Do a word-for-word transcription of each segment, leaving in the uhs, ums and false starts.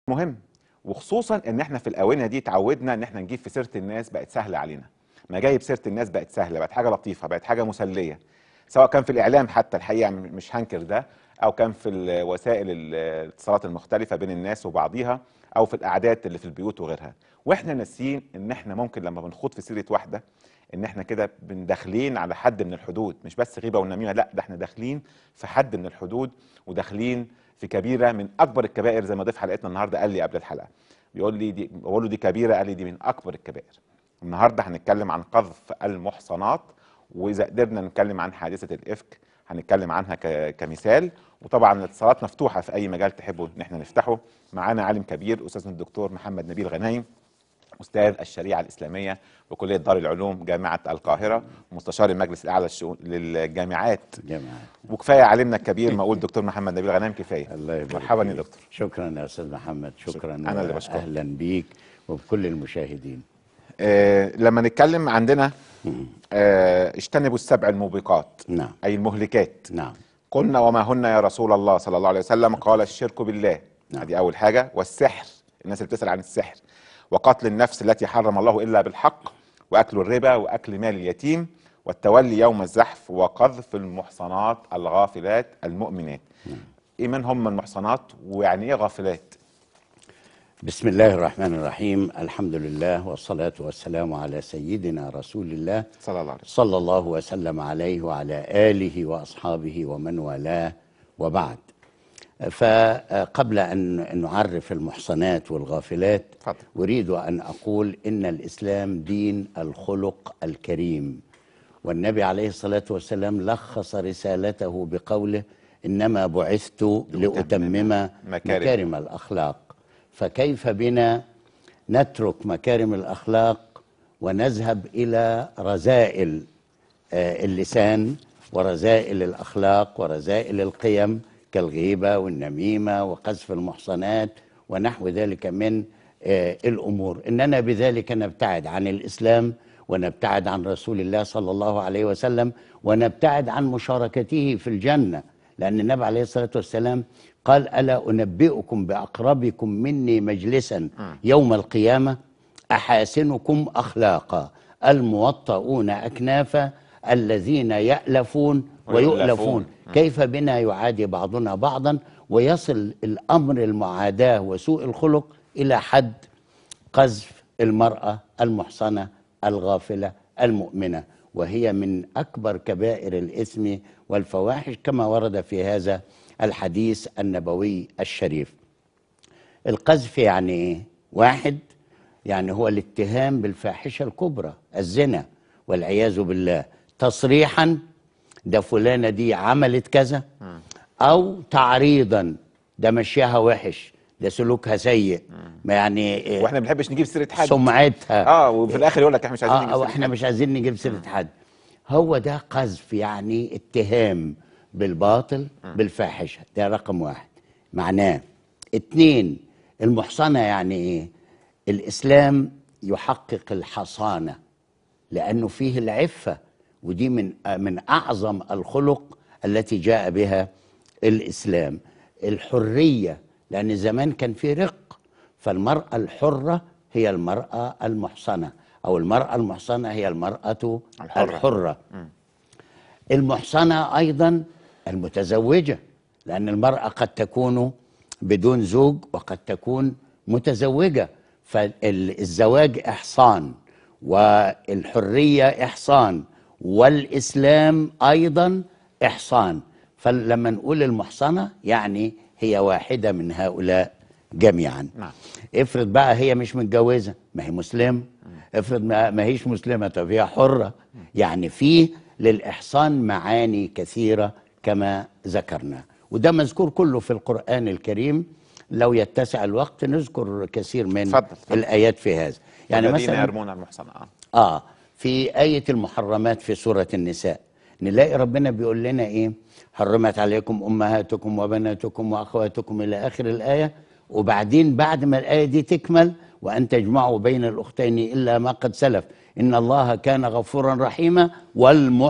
مهم، وخصوصا ان احنا في الاونه دي اتعودنا ان احنا نجيب في سيره الناس، بقت سهله علينا. ما جايب سيره الناس بقت سهله، بقت حاجه لطيفه، بقت حاجه مسليه، سواء كان في الاعلام حتى، الحقيقه مش هنكر ده، او كان في وسائل الاتصالات المختلفه بين الناس وبعضيها، او في القعدات اللي في البيوت وغيرها. واحنا ناسيين ان احنا ممكن لما بنخوض في سيره واحده ان احنا كده بندخلين على حد من الحدود، مش بس غيبه ونميمه، لا ده احنا داخلين في حد من الحدود، وداخلين في كبيره من اكبر الكبائر، زي ما ضيف حلقتنا النهارده قال لي قبل الحلقه، بيقول لي دي، بقول له دي كبيره، قال لي دي من اكبر الكبائر. النهارده هنتكلم عن قذف المحصنات، واذا قدرنا نتكلم عن حادثه الافك هنتكلم عنها كمثال. وطبعا الاتصالات مفتوحه في اي مجال تحبوا ان احنا نفتحه. معانا عالم كبير، استاذنا الدكتور محمد نبيل غنايم، استاذ الشريعه الاسلاميه بكليه دار العلوم جامعه القاهره، ومستشار المجلس الاعلى للجامعات. جامعات. وكفايه عالمنا الكبير ما اقول دكتور محمد نبيل غنايم، كفايه. الله يبارك مرحبا يا فيك. دكتور. شكرا يا استاذ محمد، شكرا, شكرا. انا اللي بشكرك. اهلا بيك وبكل المشاهدين. آه لما نتكلم عندنا آه اجتنبوا السبع الموبقات، نعم، اي المهلكات. نعم. قلنا وما هن يا رسول الله صلى الله عليه وسلم؟ قال الشرك بالله، نعم. هذه اول حاجه، والسحر، الناس اللي بتسال عن السحر، وقتل النفس التي حرم الله الا بالحق، واكل الربا، واكل مال اليتيم، والتولي يوم الزحف، وقذف المحصنات الغافلات المؤمنات. نعم. ايه من هم المحصنات، ويعني ايه غافلات؟ بسم الله الرحمن الرحيم، الحمد لله والصلاة والسلام على سيدنا رسول الله صلى الله عليه وسلم، صلى الله وسلم عليه وعلى آله وأصحابه ومن والاه، وبعد. فقبل أن نعرف المحصنات والغافلات، فضل. أريد أن أقول إن الإسلام دين الخلق الكريم، والنبي عليه الصلاة والسلام لخص رسالته بقوله إنما بعثت لأتمم مكارم الأخلاق. فكيف بنا نترك مكارم الأخلاق ونذهب إلى رذائل اللسان ورذائل الأخلاق ورذائل القيم كالغيبة والنميمة وقذف المحصنات ونحو ذلك من الأمور؟ إننا بذلك نبتعد عن الإسلام، ونبتعد عن رسول الله صلى الله عليه وسلم، ونبتعد عن مشاركته في الجنة، لأن النبي عليه الصلاة والسلام قال ألا أنبئكم بأقربكم مني مجلسا يوم القيامة أحاسنكم أخلاقا الموطؤون أكنافا الذين يألفون ويؤلفون. كيف بنا يعادي بعضنا بعضا ويصل الأمر المعاداة وسوء الخلق إلى حد قذف المرأة المحصنة الغافلة المؤمنة، وهي من أكبر كبائر الإثم والفواحش كما ورد في هذا الحديث النبوي الشريف. القذف يعني إيه؟ واحد، يعني هو الاتهام بالفاحشة الكبرى الزنا والعياذ بالله تصريحا، ده فلانة دي عملت كذا، أو تعريضا، ده مشيها وحش، ده سلوكها سيء، ما يعني واحنا ما بنحبش نجيب سيره حد، سمعتها، اه وفي الاخر يقول لك احنا مش عايزين آه نجيب سيره احنا حد. مش عايزين نجيب سيره حد. هو ده قذف، يعني اتهام بالباطل بالفاحشه، ده رقم واحد معناه. اتنين، المحصنه يعني ايه؟ الاسلام يحقق الحصانه لانه فيه العفه، ودي من من اعظم الخلق التي جاء بها الاسلام. الحريه، لان زمان كان في رق، فالمراه الحره هي المراه المحصنه، او المراه المحصنه هي المراه الحره, الحرة. المحصنه ايضا المتزوجه، لان المراه قد تكون بدون زوج وقد تكون متزوجه، فالزواج احصان والحريه احصان والاسلام ايضا احصان. فلما نقول المحصنه يعني هي واحده من هؤلاء جميعا. نعم. افرض بقى هي مش متجوزه، ما هي مسلمه. افرض ما هيش مسلمه، طب هي حره. يعني فيه للاحصان معاني كثيره كما ذكرنا، وده مذكور كله في القرآن الكريم. لو يتسع الوقت نذكر كثير من فضل. فضل. الآيات في هذا. يعني مثلا يرمون المحصنة آه. آه في آية المحرمات في سورة النساء نلاقي ربنا بيقول لنا إيه؟ حرمت عليكم أمهاتكم وبناتكم وأخواتكم إلى آخر الآية. وبعدين بعد ما الآية دي تكمل وأن تجمعوا بين الأختين إلا ما قد سلف إن الله كان غفورا رحيما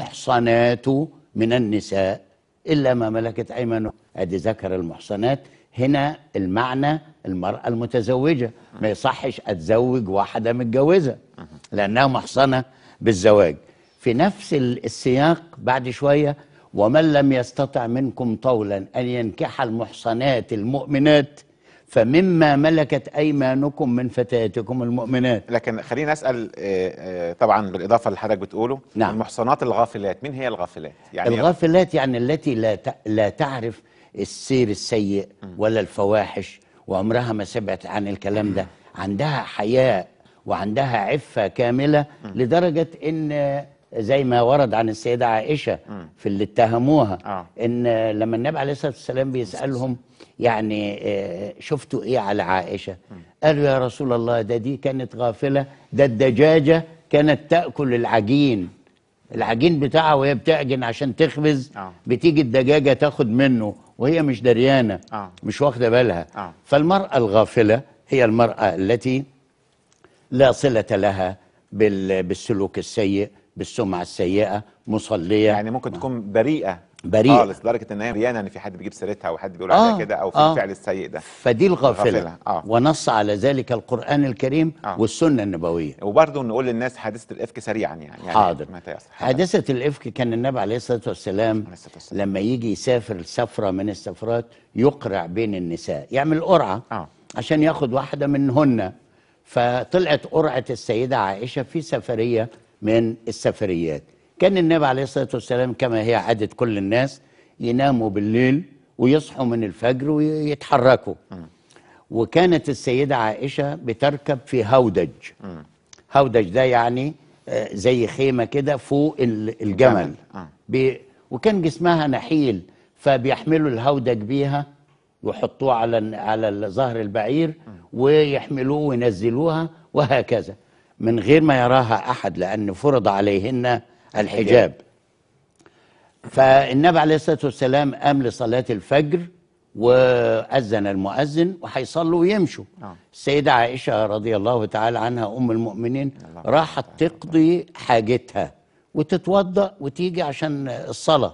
والمحصنات من النساء إلا ما ملكت أيمانكم. أدي ذكر المحصنات، هنا المعنى المرأة المتزوجة، ما يصحش أتزوج واحدة متجوزة لأنها محصنة بالزواج. في نفس السياق بعد شوية: ومن لم يستطع منكم طولا أن ينكح المحصنات المؤمنات فمما ملكت أيمانكم من فتياتكم المؤمنات. لكن خليني اسال آه، آه، طبعا بالاضافه اللي حضرتك بتقوله، نعم. المحصنات الغافلات، مين هي الغافلات؟ يعني إيه الغافلات يعني التي لا ت- لا تعرف السير السيء ولا الفواحش، وعمرها ما سمعت عن الكلام ده، عندها حياء وعندها عفة كاملة، لدرجة ان زي ما ورد عن السيدة عائشة في اللي اتهموها، آه. ان لما النبي عليه الصلاة والسلام بيسألهم يعني آه، شفتوا ايه على عائشة؟ قالوا يا رسول الله ده دي كانت غافلة، ده الدجاجة كانت تأكل العجين العجين بتاعها وهي بتعجن عشان تخبز، آه. بتيجي الدجاجة تاخد منه وهي مش دريانة، آه. مش واخدة بالها. آه. فالمرأة الغافلة هي المرأة التي لا صلة لها بال- بالسلوك السيء، بالسمعة السيئة، مصلية. يعني ممكن تكون بريئه بريئة. خالص لدرجه ان هي بريانه، ان في حد بيجيب سيرتها او حد بيقول آه، عليها كده، او في آه. الفعل السيء ده. فدي الغافلة. الغافلة، آه. ونص على ذلك القرآن الكريم آه. والسنة النبوية. وبرضه نقول للناس حادثه الافك سريعا، يعني يعني حاضر. متى يحصل؟ حادثة الإفك كان النبي عليه الصلاة والسلام عليه الصلاة والسلام. لما يجي يسافر سفرة من السفرات يقرع بين النساء، يعمل قرعة آه. عشان ياخد واحدة منهن. فطلعت قرعة السيدة عائشة في سفرية من السفريات. كان النبي عليه الصلاة والسلام كما هي عادة كل الناس يناموا بالليل ويصحوا من الفجر ويتحركوا. وكانت السيدة عائشة بتركب في هودج. هودج ده يعني آه، زي خيمة كده فوق ال- الجمل. الجمل، آه. بي وكان جسمها نحيل، فبيحملوا الهودج بيها ويحطوه على على ظهر البعير ويحملوه وينزلوها وهكذا من غير ما يراها أحد، لأن فرض عليهن الحجاب. فالنبي عليه الصلاة والسلام قام لصلاة الفجر وأذن المؤذن وهيصلوا ويمشوا. آه. السيدة عائشة رضي الله تعالى عنها أم المؤمنين راحت تقضي حاجتها وتتوضأ وتيجي عشان الصلاة،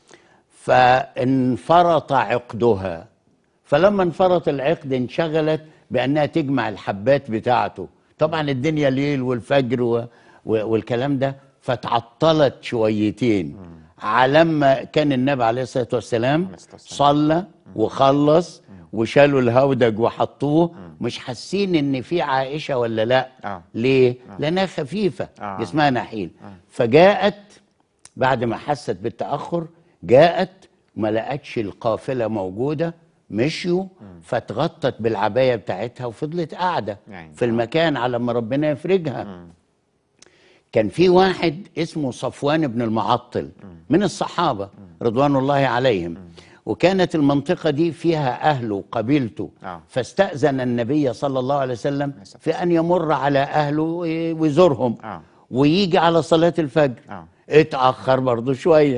فانفرط عقدها. فلما انفرط العقد انشغلت بأنها تجمع الحبات بتاعته. طبعا الدنيا ليل والفجر و... و... والكلام ده، فتعطلت شويتين. على ما كان النبي عليه الصلاة والسلام صلى وخلص وشالوا الهودج وحطوه، مش حاسين ان في عائشة ولا لا. آه. ليه؟ آه. لانها خفيفة، آه. جسمها نحيل. فجاءت بعد ما حست بالتأخر، جاءت ما لقتش القافلة موجودة، مشيوا فاتغطت بالعباية بتاعتها وفضلت قاعدة يعني. في المكان على ما ربنا يفرجها. كان في واحد اسمه صفوان بن المعطل من الصحابة رضوان الله عليهم، وكانت المنطقة دي فيها أهله وقبيلته. آه. فاستأذن النبي صلى الله عليه وسلم في أن يمر على أهله ويزورهم آه. ويجي على صلاة الفجر. آه. اتأخر برضو شوية،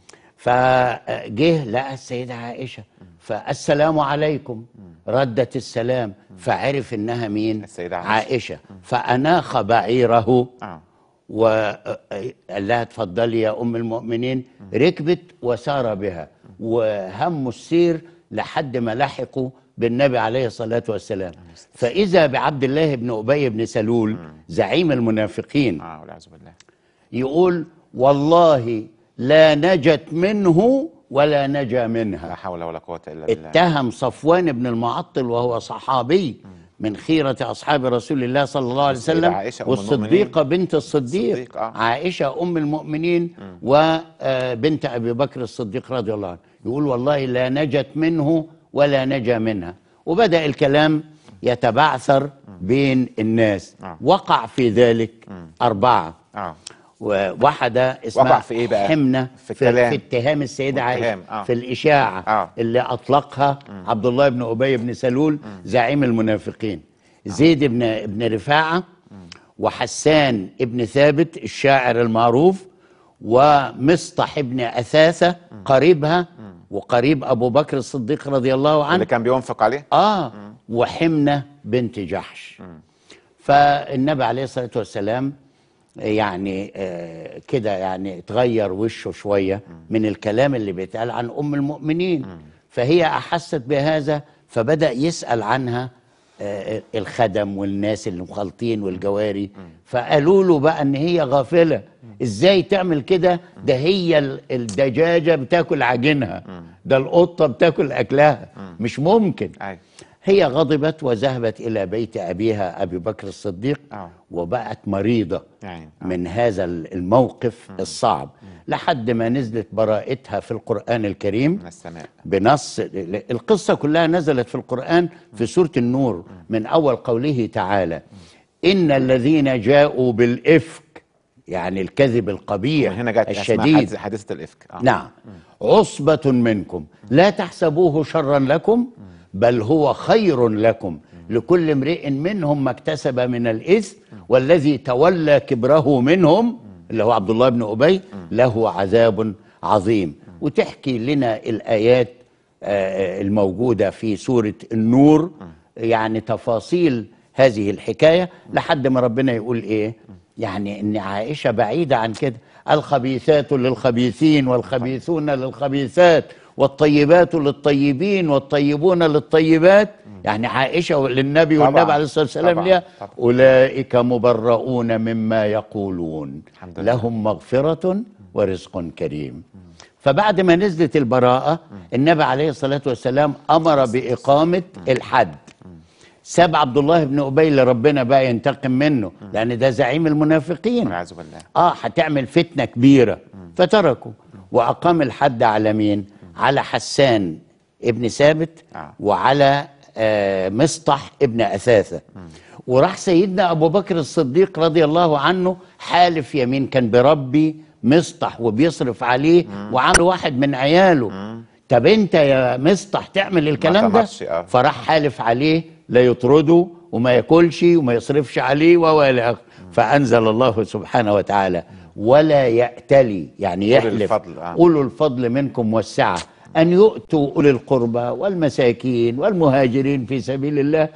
فجه لقى السيدة عائشة، فالسلام عليكم، ردت السلام، فعرف إنها مين؟ السيدة عائشة. عائشة. فأناخ بعيره آه. وقال لها اتفضلي يا أم المؤمنين. ركبت وسار بها وهموا السير لحد ما لحقوا بالنبي عليه الصلاة والسلام. فإذا بعبد الله بن أبي بن سلول زعيم المنافقين اه والعياذ بالله. يقول والله لا نجت منه ولا نجا منها. لا حول ولا قوة الا بالله. اتهم صفوان بن المعطل وهو صحابي من خيرة أصحاب رسول الله صلى الله عليه السيدة وسلم، عائشة أم والصديقة بنت الصديق الصديق، آه. عائشة أم المؤمنين وبنت أبي بكر الصديق رضي الله عنه. يقول والله لا نجت منه ولا نجا منها. وبدأ الكلام يتبعثر بين الناس. آه. وقع في ذلك أربعة. اه وواحدة اسمها وقع في إيه بقى؟ حمنة في في, الكلام. في اتهام السيدة عائشة اتهام، آه. في الإشاعة آه. اللي أطلقها عبد الله بن أبي بن سلول زعيم المنافقين. زيد بن بن رفاعة وحسان ابن ثابت الشاعر المعروف ومصطح ابن أثاثة قريبها وقريب أبو بكر الصديق رضي الله عنه اللي كان بينفق عليه. آه وحمنة بنت جحش. فالنبي عليه الصلاة والسلام يعني آه كده يعني اتغير وشه شوية من الكلام اللي بيتقال عن أم المؤمنين، فهي أحست بهذا فبدأ يسأل عنها آه، الخدم والناس اللي مخالطين والجواري، فقالوا له بقى ان هي غافلة. ازاي تعمل كده؟ ده هي ال- الدجاجة بتاكل عجينها، ده القطة بتاكل اكلها، مش ممكن. أيوة. هي غضبت وذهبت إلى بيت أبيها أبي بكر الصديق، آه. وبقت مريضة يعني آه. من هذا الموقف الصعب، لحد ما نزلت براءتها في القرآن الكريم من السماء. بنص. القصة كلها نزلت في القرآن في سورة النور، من أول قوله تعالى: إن الذين جاءوا بالإفك، يعني الكذب القبيح هنا جت اسمها الشديد، حادثة- حادثة الإفك. آه. نعم، عصبة منكم لا تحسبوه شرا لكم بل هو خير لكم، لكل امرئ منهم ما اكتسب من الإثم، والذي تولى كبره منهم اللي هو عبد الله بن أبي له عذاب عظيم. وتحكي لنا الآيات آه، الموجودة في سورة النور، يعني تفاصيل هذه الحكاية، لحد ما ربنا يقول إيه؟ يعني إن عائشة بعيدة عن كده: الخبيثات للخبيثين والخبيثون للخبيثات والطيبات للطيبين والطيبون للطيبات. يعني عائشة للنبي طبعاً، والنبي عليه الصلاة والسلام طبعاً، ليها: طبعاً. أولئك مبرؤون مما يقولون الحمد لله. لهم مغفرة ورزق كريم. فبعد ما نزلت البراءة، النبي عليه الصلاة والسلام أمر بإقامة الحد. ساب عبد الله بن أبي اللي ربنا بقى ينتقم منه، لأن ده زعيم المنافقين، والعياذ بالله. اه هتعمل فتنة كبيرة، فتركوا وأقام الحد على مين؟ على حسان ابن ثابت آه. وعلى آه مصطح ابن أثاثة. وراح سيدنا أبو بكر الصديق رضي الله عنه حالف يمين، كان بربي مصطح وبيصرف عليه وعامل واحد من عياله. طب انت يا مصطح تعمل الكلام ده؟ تمرش، آه. فراح حالف عليه لا يطرده وما ياكلش وما يصرفش عليه والى اخره. فانزل الله سبحانه وتعالى: ولا يأتلي، يعني أولي يحلف الفضل، آه. اولو الفضل منكم والسعه ان يؤتوا اولي القربى والمساكين والمهاجرين في سبيل الله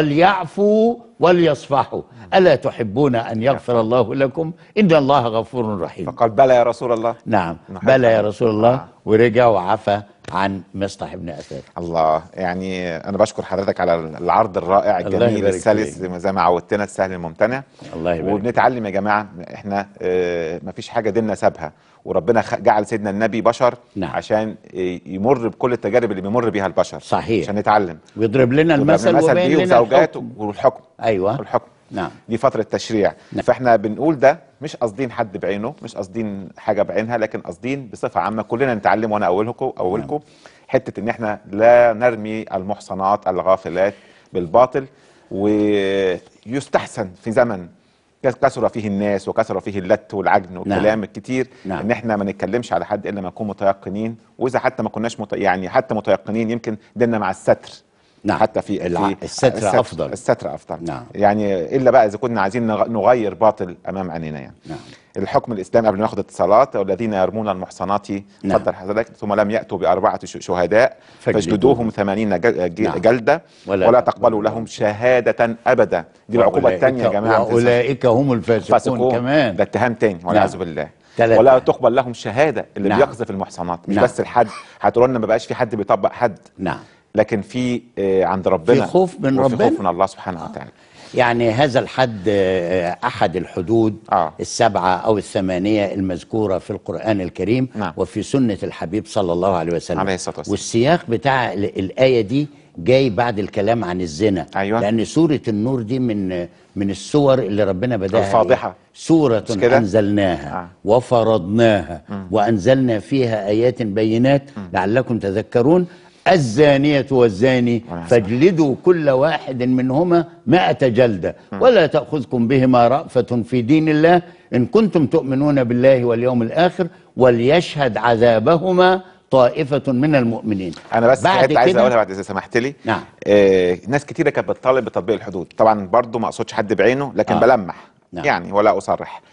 وليعفوا وليصفحوا، الا تحبون ان يغفر الله لكم ان الله غفور رحيم. فقال: بلى يا رسول الله. نعم، نحب بلى يا أن- رسول الله. آه. ورجع وعفى عن مصطح بن أثاث. الله، يعني انا بشكر حضرتك على العرض الرائع الله الجميل يبارك السلس، فيك. زي ما- زي ما عودتنا، السهل الممتنع. الله يبارك فيك. وبنتعلم يا جماعه، احنا اه ما فيش حاجه ديننا سابها، وربنا خ- جعل سيدنا النبي بشر نعم. عشان اه يمر بكل التجارب اللي بيمر بيها البشر، صحيح. عشان نتعلم. ويضرب لنا وضرب المثل المثل وبين بيه لنا وزوجاته الحكم. والحكم. أيوة. والحكم. نعم. دي فترة تشريع. نعم. فاحنا بنقول ده مش قاصدين حد بعينه، مش قاصدين حاجة بعينها، لكن قاصدين بصفة عامة كلنا نتعلم. وانا اولكم اولكم حتة ان احنا لا نرمي المحصنات الغافلات بالباطل. ويستحسن في زمن كثر فيه الناس وكثر فيه اللت والعجن والكلام نعم. الكتير، نعم. ان احنا ما نتكلمش على حد الا ما نكون متيقنين. واذا حتى ما كناش مت... يعني حتى متيقنين، يمكن ديننا مع الستر. نعم. حتى في, الع- في الستر أفضل. الستر افضل. نعم. يعني الا بقى اذا كنا عايزين نغ- نغير باطل امام عينينا يعني. نعم. الحكم الاسلامي قبل ما ناخد اتصالات: والذين يرمون المحصنات، نعم. اتفضل حضرتك، ثم لم ياتوا باربعه ش- شهداء فاجلدوهم فاجلدوهم ثمانين جل- ج- نعم. جلده ولا ولا تقبلوا تقبلوا لهم شهاده ابدا. دي العقوبه الثانيه يا جماعه. واولئك هم الفاسقون فاسقون كمان. ده اتهام تاني والعياذ نعم. بالله. تلاتة. ولا تقبل لهم شهاده. اللي نعم. بيقذف المحصنات مش نعم. بس الحد، هتقولوا لنا ما بقاش في حد بيطبق حد، نعم. لكن في آه، عند ربنا في خوف من وفي ربنا. خوف من الله سبحانه وتعالى. يعني هذا الحد آه، أحد الحدود آه. السبعة أو الثمانية المذكورة في القرآن الكريم. نعم. وفي سنة الحبيب صلى الله عليه وسلم. عليه الصلاة والسلام. والسياق بتاع ال- الآية دي جاي بعد الكلام عن الزنا. أيوة. لأن سورة النور دي من من السور اللي ربنا بداها الفاضحة. إيه؟ سورة مش كده؟ أنزلناها آه. وفرضناها وأنزلنا فيها آيات بينات لعلكم تذكرون: الزانية والزاني فاجلدوا كل واحد منهما مائة جلدة ولا تأخذكم بهما رأفة في دين الله إن كنتم تؤمنون بالله واليوم الآخر وليشهد عذابهما طائفة من المؤمنين. انا بس بعد حته عايز كده اقولها بعد اذا سمحت لي. نعم. آه ناس كتيره كانت بتطالب بتطبيق الحدود، طبعا برضو ما اقصدش حد بعينه، لكن آه. بلمح. نعم. يعني ولا اصرح.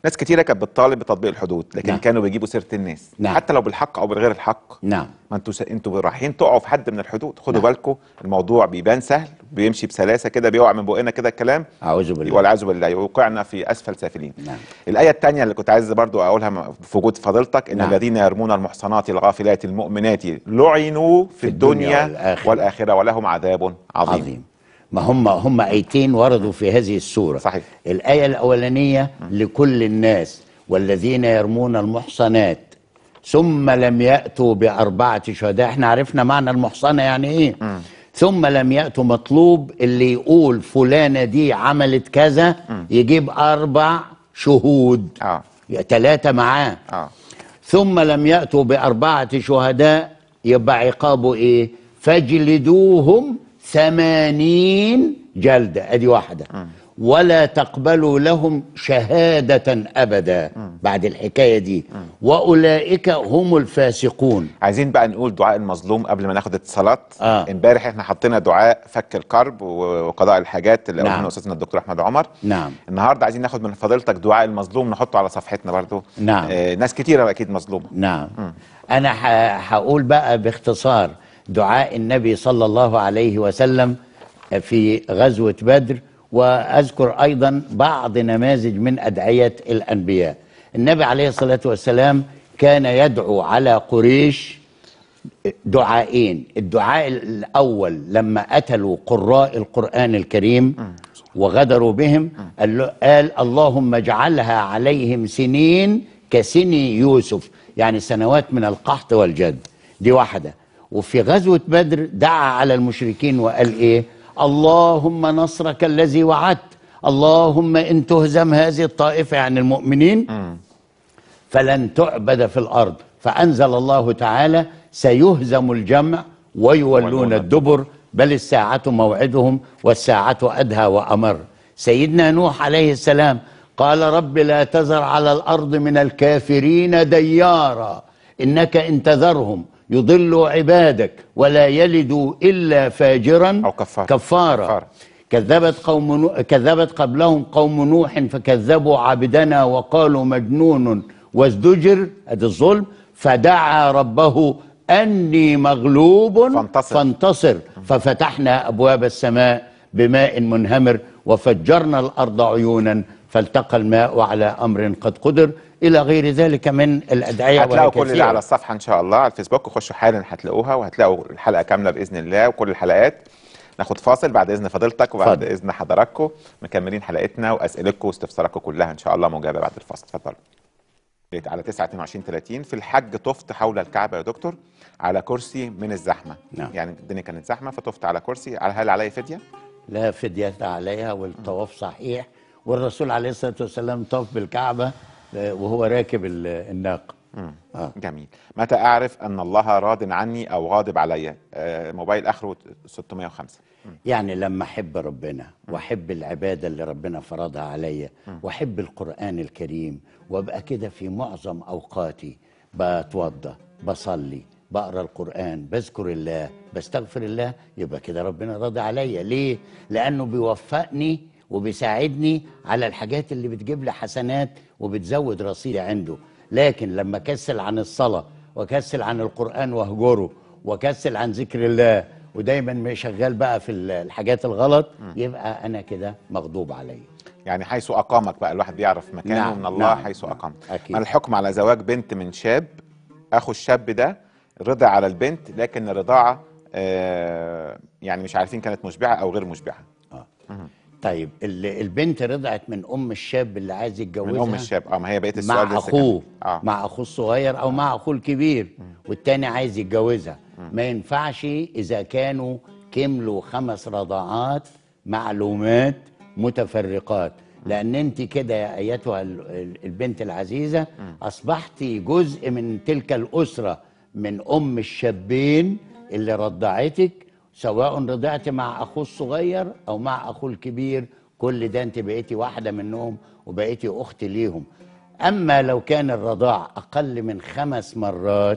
ناس كتيره كانت بتطالب بتطبيق الحدود، لكن نعم. كانوا بيجيبوا سيره الناس، نعم. حتى لو بالحق او بغير الحق. نعم. ما انتوا س... انتوا رايحين تقعوا في حد من الحدود، خدوا نعم. بالكم. الموضوع بيبان سهل، بيمشي بسلاسه كده، بيقع من بقنا كده الكلام، اعوذ بالله. والعياذ بالله يوقعنا في اسفل سافلين. نعم. الايه الثانيه اللي كنت عايز برضو اقولها في وجود فضيلتك، ان نعم. الذين يرمون المحصنات الغافلات المؤمنات لعنوا في, في الدنيا الدنيا والآخرة. والاخره ولهم عذاب عظيم, عظيم. ما هم هم ايتين وردوا في هذه السوره. صحيح. الايه الاولانيه لكل الناس، والذين يرمون المحصنات ثم لم ياتوا باربعه شهداء. احنا عرفنا معنى المحصنه يعني ايه. م. ثم لم ياتوا، مطلوب اللي يقول فلانه دي عملت كذا م. يجيب اربع شهود، اه ثلاثه معاه. اه ثم لم ياتوا باربعه شهداء، يبقى عقابه ايه؟ فاجلدوهم ثمانين جلدة. ادي واحدة. م. ولا تقبلوا لهم شهادة ابدا م. بعد الحكاية دي. م. واولئك هم الفاسقون. عايزين بقى نقول دعاء المظلوم قبل ما ناخد اتصالات. آه. امبارح احنا حطينا دعاء فك الكرب وقضاء الحاجات اللي نعم. قلنا استاذنا الدكتور احمد عمر. نعم. النهارده عايزين ناخد من فضيلتك دعاء المظلوم نحطه على صفحتنا برضو. نعم. آه ناس كتيرة اكيد مظلومة. نعم. م. انا هقول بقى باختصار دعاء النبي صلى الله عليه وسلم في غزوة بدر، وأذكر أيضا بعض نماذج من أدعية الأنبياء. النبي عليه الصلاة والسلام كان يدعو على قريش دعائين. الدعاء الأول لما قتلوا قراء القرآن الكريم وغدروا بهم، قال اللهم اجعلها عليهم سنين كسني يوسف، يعني سنوات من القحط والجد. دي واحدة. وفي غزوة بدر دعا على المشركين وقال ايه؟ اللهم نصرك الذي وعدت، اللهم ان تهزم هذه الطائفة يعني المؤمنين فلن تعبد في الارض. فانزل الله تعالى سيهزم الجمع ويولون الدبر بل الساعة موعدهم والساعة ادهى وامر. سيدنا نوح عليه السلام قال رب لا تذر على الارض من الكافرين ديارا انك ان تذرهم يضلوا عبادك ولا يلدوا إلا فاجرا أو كفار. كفارا, كفارا. كذبت قوم نو... كذبت قبلهم قوم نوح فكذبوا عبدنا وقالوا مجنون وازدجر، ادي الظلم. فدعا ربه أني مغلوب فانتصر, فانتصر. ففتحنا أبواب السماء بماء منهمر وفجرنا الأرض عيونا فالتقى الماء على أمر قد قدر، إلى غير ذلك من الأدعية. هتلاقوا كل ده على الصفحة إن شاء الله على الفيسبوك، خشوا حالا هتلاقوها، وهتلاقوا الحلقة كاملة بإذن الله وكل الحلقات. ناخد فاصل بعد إذن فضيلتك وبعد فضل. إذن حضراتكم مكملين حلقتنا وأسئلتكم واستفساراتكم كلها إن شاء الله مجابة بعد الفاصل. اتفضلوا. على تسعة اتنين وعشرين تلاتين في الحج طفت حول الكعبة يا دكتور على كرسي من الزحمة. نعم. يعني الدنيا كانت زحمة فطفت على كرسي، هل علي فدية؟ لا فدية عليها، والطواف صحيح، والرسول عليه الصلاة والسلام طاف بالكعبة وهو راكب الناقة. آه. جميل. متى أعرف أن الله راض عني أو غاضب علي؟ آه موبايل آخره ستمائة وخمسة. يعني لما أحب ربنا وأحب العبادة اللي ربنا فرضها عليا وأحب القرآن الكريم وأبقى كده في معظم أوقاتي بتوضى بصلي بقرأ القرآن بذكر الله بستغفر الله، يبقى كده ربنا راضي عليا. ليه؟ لأنه بيوفقني وبيساعدني على الحاجات اللي بتجيب لي حسنات وبتزود رصيدي عنده. لكن لما كسل عن الصلاة وكسل عن القرآن وهجره وكسل عن ذكر الله ودايما شغال بقى في الحاجات الغلط، يبقى أنا كده مغضوب عليا. يعني حيث أقامك بقى الواحد بيعرف مكانه. نعم. من الله. نعم. حيث أقامك. أكيد. من الحكم على زواج بنت من شاب، أخو الشاب ده رضع على البنت لكن الرضاعة آه يعني مش عارفين كانت مشبعة أو غير مشبعة. آه. طيب البنت رضعت من ام الشاب اللي عايز يتجوزها، من ام الشاب. اه ما هي بقيه السؤال مع اخوه آه. مع اخوه الصغير او مع اخوه الكبير، والتاني عايز يتجوزها. ما ينفعش اذا كانوا كملوا خمس رضاعات معلومات متفرقات، لان انت كده يا ايتها البنت العزيزه اصبحتي جزء من تلك الاسره، من ام الشابين اللي رضعتك، سواء رضعت مع اخوه الصغير او مع اخوه الكبير، كل ده انت بقيتي واحده منهم وبقيتي اخت ليهم. اما لو كان الرضاع اقل من خمس مرات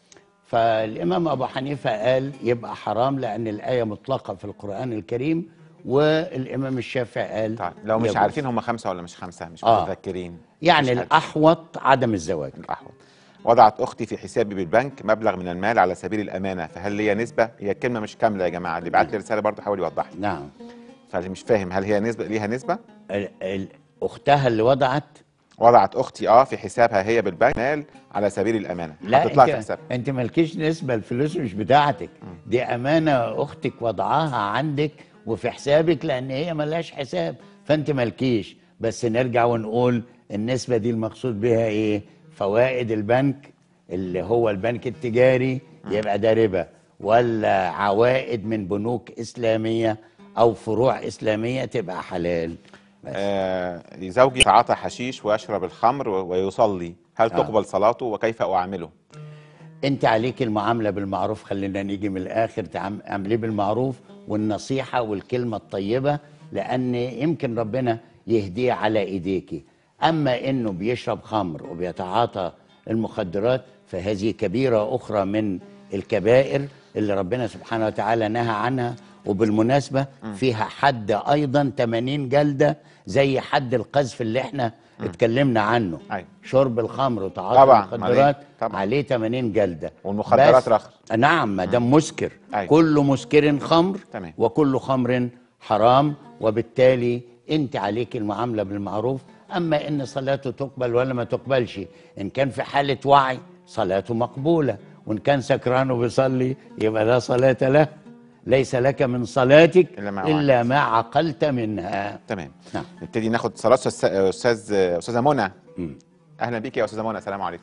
فالامام ابو حنيفه قال يبقى حرام، لان الايه مطلقه في القران الكريم والامام الشافعي قال طيب لو مش يجوز. عارفين هم خمسه ولا مش خمسه، مش آه. متذكرين. يعني مش عارف. الاحوط عدم الزواج. الاحوط. وضعت اختي في حسابي بالبنك مبلغ من المال على سبيل الامانه، فهل ليا نسبه؟ هي الكلمه مش كامله يا جماعه، اللي بعت لي رساله برضه حاول يوضح لي. نعم. فاللي مش فاهم، هل هي نسبه، ليها نسبه؟ ال- ال- اختها اللي وضعت. وضعت اختي اه في حسابها هي بالبنك مال على سبيل الامانه، لا حطيت لها انت في حسابها. انت مالكيش نسبه، الفلوس مش بتاعتك، دي امانه اختك وضعاها عندك وفي حسابك، لان هي ملهاش حساب، فانت مالكيش. بس نرجع ونقول النسبه دي المقصود بها ايه؟ فوائد البنك اللي هو البنك التجاري يبقى ده ربا، ولا عوائد من بنوك اسلاميه او فروع اسلاميه تبقى حلال. بس. آه زوجي يتعاطى حشيش ويشرب الخمر و- ويصلي، هل آه. تقبل صلاته وكيف اعامله؟ انت عليك المعامله بالمعروف، خلينا نيجي من الاخر، تعمليه بالمعروف والنصيحه والكلمه الطيبه، لان يمكن ربنا يهديه على ايديكي. اما انه بيشرب خمر وبيتعاطى المخدرات فهذه كبيره اخرى من الكبائر اللي ربنا سبحانه وتعالى نهى عنها، وبالمناسبه فيها حد ايضا ثمانين جلده زي حد القذف اللي احنا اتكلمنا عنه. أيوة. شرب الخمر وتعاطي طبعاً، المخدرات عليه. طبعاً. عليه ثمانين جلده. والمخدرات بس- رخر. نعم، ما دام مسكر. أيوة. كل مسكر خمر. تمام. وكل خمر حرام، وبالتالي انت عليك المعامله بالمعروف. اما ان صلاته تقبل ولا ما تقبلش، ان كان في حاله وعي صلاته مقبوله، وان كان سكران وبيصلي يبقى لا صلاه له. ليس لك من صلاتك إلا ما الا وعيت. ما عقلت منها. تمام. نعم. نبتدي ناخد صلاه أستاذ استاذ استاذه منى. مم. اهلا بيك يا استاذه منى، السلام عليكم.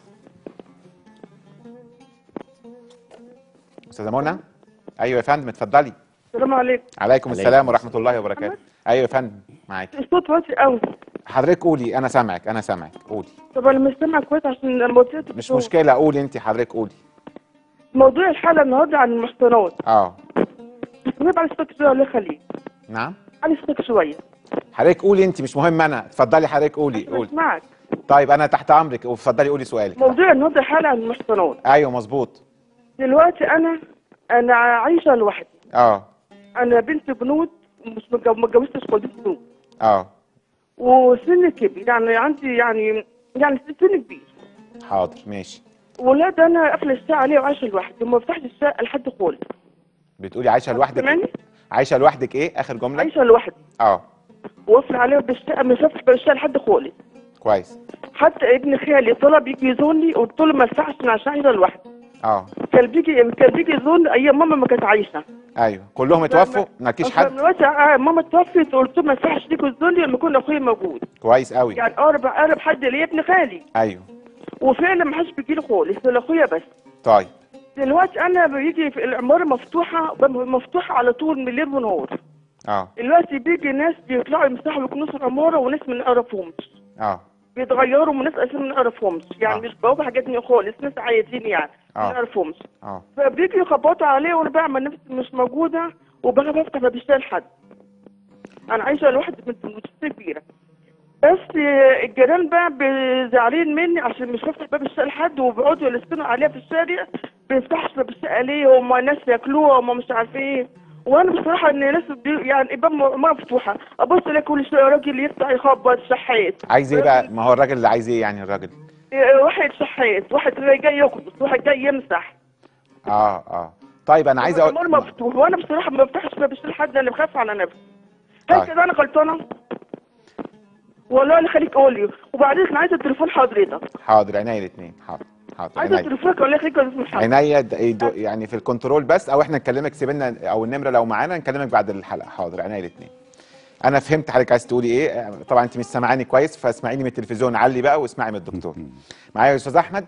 استاذه منى. ايوه يا فندم اتفضلي. السلام عليكم. عليكم عليكم السلام ورحمه السلام. الله وبركاته. ايوه يا فندم معاك. الصوت واطي قوي. حضرتك قولي، انا سامعك انا سامعك قولي. طب انا مش سامعه كويس عشان لما قلت لك مش مشكله، قولي انت حضرتك قولي. موضوع الحلقه النهارده عن المحصنات. اه نبقى على صوتك شويه، الله يخليك. نعم. علي صوتك شويه. حضرتك قولي انت، مش مهم انا، اتفضلي حضرتك قولي قولي. اسمعك. طيب انا تحت امرك، واتفضلي قولي سؤالك. موضوع النهارده حلقه عن المحصنات. ايوه مظبوط. دلوقتي انا انا عايشه لوحدي. اه انا بنت بنود، مش متجو- ما اتجوزتش خالص بنود. اه وسن كبير، يعني عندي يعني يعني سن كبير. حاضر ماشي. ولاد انا قافله الشقه عليه وعايشه لوحدي وما بفتحش الشقه لحد خالص. بتقولي عايشه لوحدك؟ سامعني؟ عايشه لوحدك ايه اخر جمله؟ عايشه لوحدي اه وقافله عليه بالشقه، مش فاتحه بالشقه لحد خالص. كويس. حتى ابن خالي طلب يجي يزورني، قلت له ما ينفعش انا عشان عايشه لوحدي. اه كان بيجي كان بيجي يزورني ايام ماما ما كانت عايشه. ايوه كلهم اتوفوا، مالكيش حد؟ دلوقتي آه، ماما توفت، قلت له ما ينفعش تيجي تزورني لما يكون اخويا موجود. كويس قوي. يعني اقرب اقرب حد ليا ابن خالي. ايوه وفعلا ما حدش بيجي لي خالص الا اخويا بس. طيب. دلوقتي انا بيجي في العماره مفتوحه مفتوحه على طول من ليل ونهار. اه دلوقتي بيجي ناس بيطلعوا يمسحوا يكنسوا العماره وناس ما نعرفهمش. اه بيتغيروا من ناس اساسا ما نعرفهمش، يعني آه. مش بوابه حاجات من خالص، ناس عاديين يعني آه. ما نعرفهمش. اه فبيجي يخبطوا عليه وانا بعمل نفسي مش موجوده وبقى بفتح ما بيشتغل حد. انا عايشه لوحدي بنت مستشفى كبيره. بس الجيران بقى زعلانين مني عشان مش بفتح باب الشقه لحد، وبيقعدوا يلسنوا عليها في الشارع ما بيفتحش باب الشقه ليه، هم ناس ياكلوها وهم مش عارف ايه. وانا بصراحه ان ناس بي- يعني الباب مفتوحه، ابص الاقي كل شويه راجل يفتح يخبط شحات. عايز ايه بقى؟ ما هو الراجل اللي عايز ايه يعني الراجل؟ واحد شحات، واحد جاي يخبط، واحد جاي يمسح. اه اه طيب انا عايز اقول. الامور مفتوح وانا بصراحه ما بفتحش باب الشقه لحد، انا بخاف على نفسي. هل طيب. كده انا غلطانه؟ والله اللي خليك قول لي. وبعدين انا عايزه تليفون حضرتك. حاضر عينيا الاثنين. حاضر حاضر عايزه عينيا تليفونك ولا يخليك اسم حضرتك. عينيا د- يدو- يعني في الكنترول بس، او احنا نكلمك سيبنا او النمره لو معانا نكلمك بعد الحلقه. حاضر عينيا الاثنين. انا فهمت حضرتك عايز تقولي ايه. طبعا انت مش سامعاني كويس، فاسمعيني من التلفزيون، علي بقى واسمعي من الدكتور. معايا يا استاذ احمد.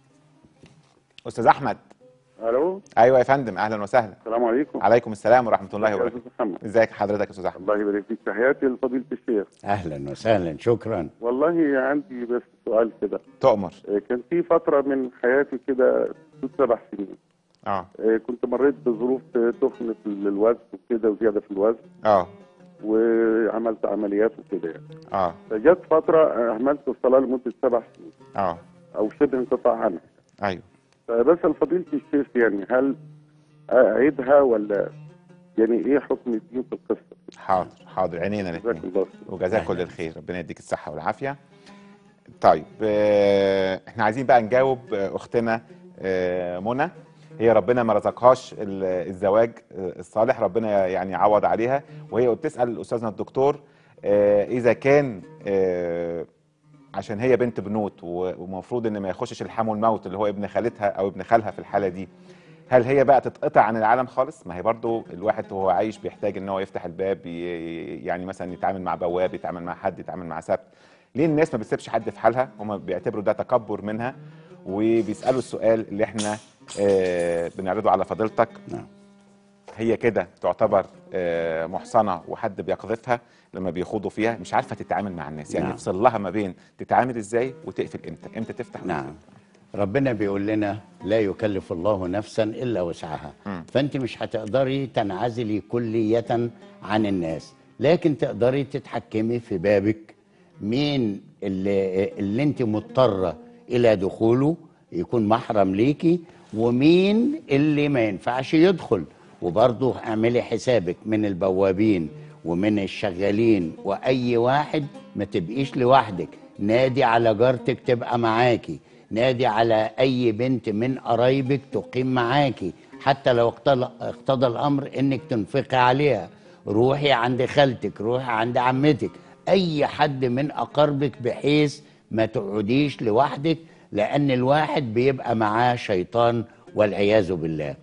استاذ احمد. الو. ايوه يا فندم، اهلا وسهلا. السلام عليكم. عليكم السلام ورحمه الله يا وبركاته. استاذ محمد. ازيك حضرتك يا استاذ احمد؟ الله يبارك فيك، تحياتي لفضيله الشيخ. اهلا وسهلا، شكرا. والله عندي بس سؤال كده. تؤمر. آه، كان في فتره من حياتي كده ست سبع سنين. اه آه، كنت مريت بظروف تخن في الوزن وكده وزياده في الوزن، اه وعملت عمليات وكده يعني. اه فجت فتره عملت الصلاه لمده سبع سنين اه او شبه انقطاع عنها. ايوه فبس لفضيله الشيخ يعني هل اعيدها ولا يعني ايه حكم الدين في القصه؟ حاضر حاضر، عينينا جزاك الاثنين. الله خير. وجزاك كل الخير، ربنا يديك الصحه والعافيه. طيب آه، احنا عايزين بقى نجاوب آه، اختنا آه، منى. هي ربنا ما رزقهاش ال- الزواج آه، الصالح، ربنا يعني يعوض عليها. وهي بتسال استاذنا الدكتور آه، اذا كان آه، عشان هي بنت بنوت و- ومفروض ان ما يخشش الحام والموت اللي هو ابن خالتها او ابن خالها في الحاله دي، هل هي بقى تتقطع عن العالم خالص؟ ما هي برضو الواحد وهو عايش بيحتاج ان هو يفتح الباب، ي- يعني مثلا يتعامل مع بواب، يتعامل مع حد، يتعامل مع سبت. ليه الناس ما بتسيبش حد في حالها؟ هم بيعتبروا ده تكبر منها، وبيسالوا السؤال اللي احنا آه، بنعرضه على فضيلتك. نعم. هي كده تعتبر آه، محصنه وحد بيقذفها لما بيخوضوا فيها، مش عارفه تتعامل مع الناس، يعني نعم. يفصل لها ما بين تتعامل ازاي وتقفل امتى، امتى تفتح. نعم. ربنا بيقول لنا لا يكلف الله نفسا الا وسعها. مم. فانت مش هتقدري تنعزلي كلية عن الناس، لكن تقدري تتحكمي في بابك. مين اللي, اللي انت مضطرة الى دخوله يكون محرم ليكي، ومين اللي ما ينفعش يدخل. وبرضه اعملي حسابك من البوابين ومن الشغالين، واي واحد ما تبقيش لوحدك. نادي على جارتك تبقى معاكي، نادي على اي بنت من قرايبك تقيم معاكي، حتى لو اقتضى اقتضى الامر انك تنفقي عليها. روحي عند خالتك، روحي عند عمتك، اي حد من اقاربك، بحيث ما تقعديش لوحدك، لان الواحد بيبقى معاه شيطان والعياذ بالله.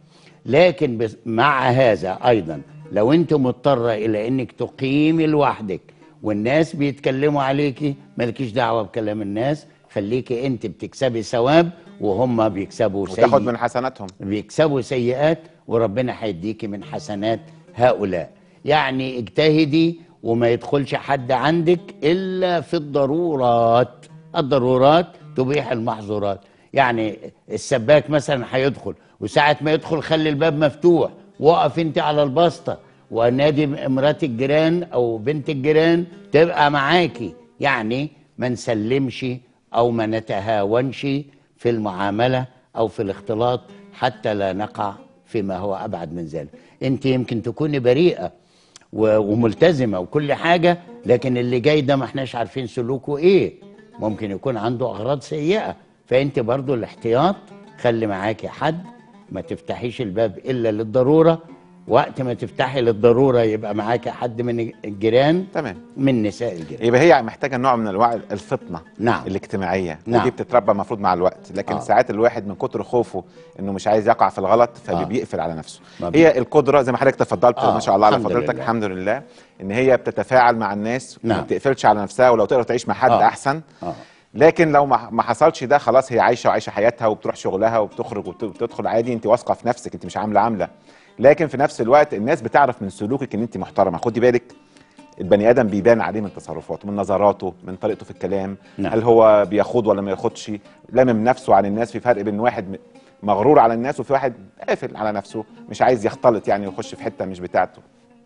لكن بس- مع هذا ايضا لو انت مضطره الى انك تقيمي لوحدك والناس بيتكلموا عليكي، مالكيش دعوه بكلام الناس، خليكي انت بتكسبي ثواب وهم بيكسبوا وتاخد سيئ من حسناتهم. بيكسبوا سيئات، وربنا هيديكي من حسنات هؤلاء. يعني اجتهدي وما يدخلش حد عندك الا في الضرورات. الضرورات تبيح المحظورات. يعني السباك مثلا هيدخل، وساعة ما يدخل خلي الباب مفتوح، وقف انت على البسطة، ونادي مرات الجيران او بنت الجيران تبقى معاكي. يعني ما نسلمش او ما نتهاونش في المعاملة او في الاختلاط، حتى لا نقع فيما هو ابعد من ذلك. انت يمكن تكوني بريئة و- وملتزمة وكل حاجة، لكن اللي جاي ده ما احناش عارفين سلوكه ايه، ممكن يكون عنده اغراض سيئة. فانت برضو الاحتياط، خلي معاكي حد، ما تفتحيش الباب الا للضرورة. وقت ما تفتحي للضرورة يبقى معاكي حد من الجيران، تمام. من نساء الجيران. يبقى هي محتاجه نوع من الوعي، الفطنه نعم. الاجتماعيه، نعم. ودي بتتربى المفروض مع الوقت. لكن آه. ساعات الواحد من كتر خوفه انه مش عايز يقع في الغلط آه. فبيقفل على نفسه. ما بي- هي القدره زي ما حضرتك تفضلت آه. ما شاء الله على الحمد فضيلتك، لله. الحمد لله، ان هي بتتفاعل مع الناس وما نعم. بتقفلش على نفسها، ولو تقدر تعيش مع حد آه. احسن. آه. لكن لو ما ما حصلش ده، خلاص هي عايشه وعايشه حياتها وبتروح شغلها وبتخرج وبت- وبتدخل عادي، انت واثقه في نفسك، انت مش عامله عامله. لكن في نفس الوقت الناس بتعرف من سلوكك ان انت محترمه. خدي بالك، البني ادم بيبان عليه من تصرفاته، من نظراته، من طريقته في الكلام. نعم. هل هو بيخوض ولا ما ياخدش، لامم نفسه عن الناس. في فرق بين واحد م- مغرور على الناس، وفي واحد قافل على نفسه مش عايز يختلط يعني ويخش في حته مش بتاعته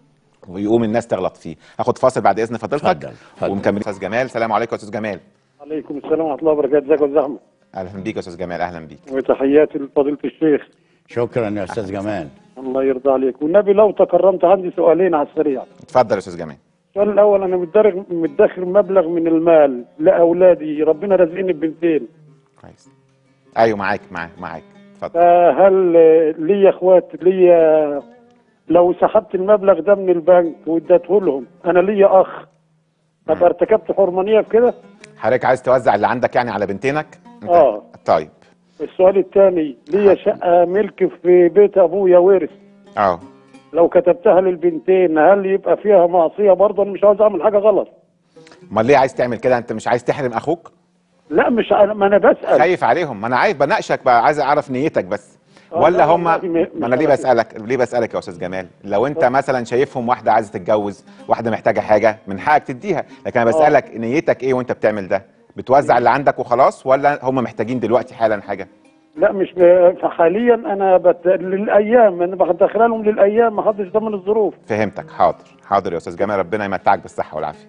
ويقوم الناس تغلط فيه. هاخد فاصل بعد اذن فضيلتك اتفضل، اتفضل. ومكملين. استاذ جمال، السلام عليكم يا استاذ جمال. عليكم السلام ورحمة الله وبركاته. ازيك يا أستاذ أحمد؟ اهلا بيك يا استاذ جمال، اهلا بيك. وتحياتي لفضيلة الشيخ. شكرا يا استاذ جمال. الله يرضى عليك. والنبي لو تكرمت عندي سؤالين على السريع. اتفضل يا استاذ جمال. السؤال الأول، أنا مدخر مدخر مبلغ من المال لأولادي، ربنا رزقني ببنتين، كويس. ايوه معاك معاك معاك اتفضل. فهل لي اخوات لي لو سحبت المبلغ ده من البنك واديته لهم، أنا لي أخ، أبقى ارتكبت حرمانية في كده؟ حضرتك عايز توزع اللي عندك يعني على بنتينك؟ أنت- آه. طيب. السؤال الثاني، لي شقة ملك في بيت أبويا ورث، اه لو كتبتها للبنتين هل يبقى فيها معصية برضه؟ أنا مش عاوز أعمل حاجة غلط. امال ليه عايز تعمل كده؟ انت مش عايز تحرم اخوك؟ لا مش أنا، ما أنا بسأل. خايف عليهم؟ ما انا عايز بناقشك بقى، عايز اعرف نيتك بس. آه، ولا لا هم؟ والله م- ما انا مش ليه على بسالك ليه بسالك يا استاذ جمال؟ لو انت مثلا شايفهم واحده عايزه تتجوز، واحده محتاجه حاجه، من حقك تديها. لكن انا بسالك نيتك ايه وانت بتعمل ده؟ بتوزع اللي عندك وخلاص، ولا هم محتاجين دلوقتي حالا حاجه؟ لا مش ب... فحاليا أنا بت... للأيام أنا بدخلها لهم للأيام، ما حدش ضمن الظروف. فهمتك. حاضر حاضر يا استاذ جمال، ربنا يمتعك بالصحه والعافيه.